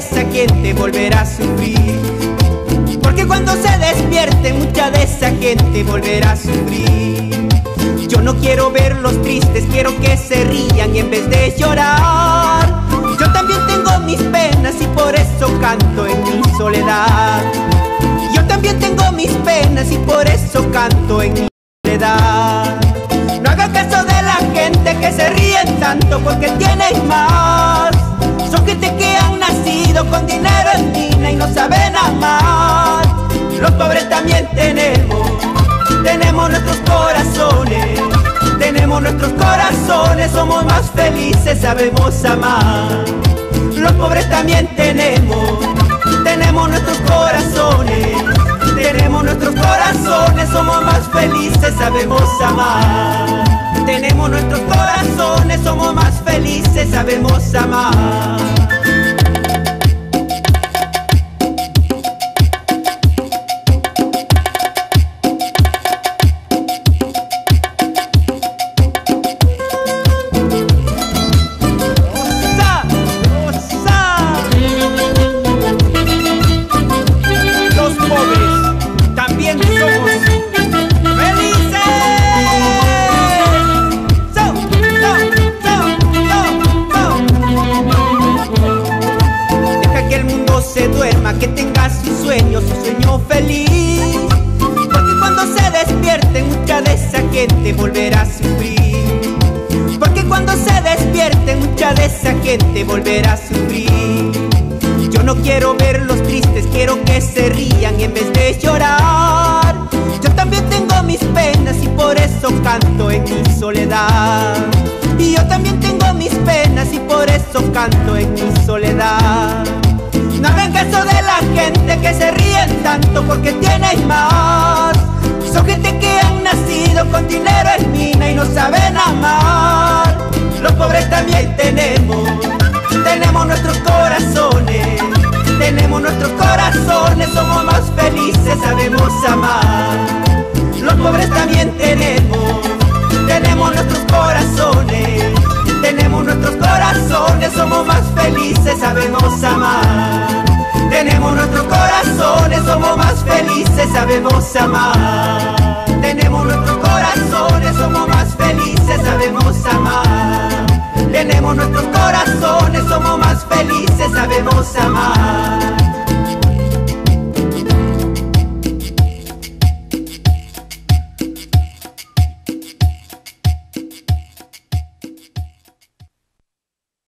esa gente volverá a sufrir. Porque cuando se despierte mucha de esa gente volverá a sufrir. Yo no quiero verlos tristes, quiero que se rían y en vez de llorar. Yo también tengo mis penas y por eso canto en mi soledad. Yo también tengo mis penas y por eso canto en mi soledad. No hagan caso de la gente que se ríen tanto porque tienen más. Son gente que han nacido con dinero en mina y no saben amar. Los pobres también tenemos nuestros corazones. Tenemos nuestros corazones, somos más felices, sabemos amar. Los pobres también tenemos nuestros corazones. Tenemos nuestros corazones, somos más felices, sabemos amar. Tenemos nuestros corazones, somos más felices, sabemos amar. Que tenga su sueño feliz. Porque cuando se despierte mucha de esa gente volverá a sufrir. Porque cuando se despierte mucha de esa gente volverá a sufrir. Yo no quiero verlos tristes, quiero que se rían y en vez de llorar. Yo también tengo mis penas y por eso canto en mi soledad. Y yo también tengo mis penas y por eso canto en mi soledad. No hagan caso de la gente que se ríen tanto porque tienen más. Son gente que han nacido con dinero en mina y no saben amar. Los pobres también tenemos nuestros corazones. Tenemos nuestros corazones, somos más felices, sabemos amar. Los pobres también tenemos nuestros corazones. Tenemos nuestros corazones, somos más felices, sabemos amar. Tenemos nuestros corazones, somos más felices, sabemos amar. Tenemos nuestros corazones, somos más felices, sabemos amar. Tenemos nuestros corazones, somos más felices, sabemos amar.